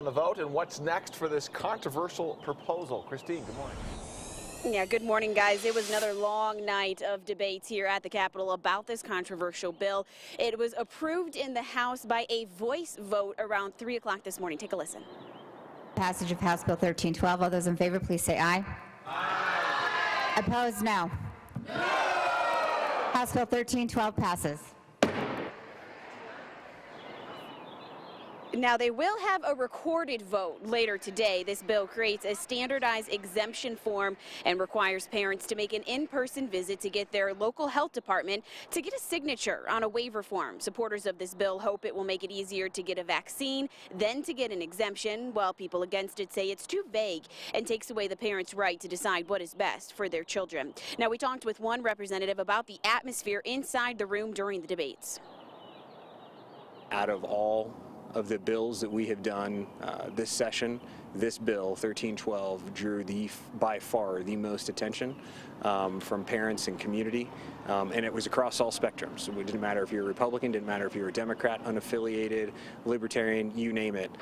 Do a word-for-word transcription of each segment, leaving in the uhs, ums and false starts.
The vote and what's next for this controversial proposal. Christine, good morning. Yeah, good morning, guys. It was another long night of debates here at the Capitol about this controversial bill. It was approved in the House by a voice vote around three o'clock this morning. Take a listen. Passage of House Bill thirteen twelve. All those in favor, please say aye. Aye. Opposed, no. No. House Bill thirteen twelve passes. Now, they will have a recorded vote later today. This bill creates a standardized exemption form and requires parents to make an in-person visit to get their local health department to get a signature on a waiver form. Supporters of this bill hope it will make it easier to get a vaccine, then to get an exemption, while people against it say it's too vague and takes away the parents' right to decide what is best for their children. Now, we talked with one representative about the atmosphere inside the room during the debates. Out of all of the bills that we have done uh, this session, this bill thirteen twelve drew the by far the most attention um, from parents and community, um, and it was across all spectrums. So it didn't matter if you're a Republican, didn't matter if you're a Democrat, unaffiliated, Libertarian, you name it.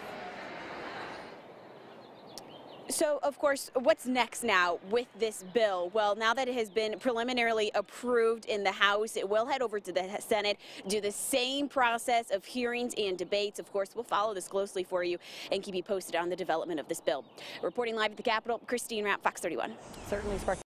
So, of course, what's next now with this bill? Well, now that it has been preliminarily approved in the House, it will head over to the Senate, do the same process of hearings and debates. Of course, we'll follow this closely for you and keep you posted on the development of this bill. Reporting live at the Capitol, Christine Rapp, Fox thirty-one. Certainly sparked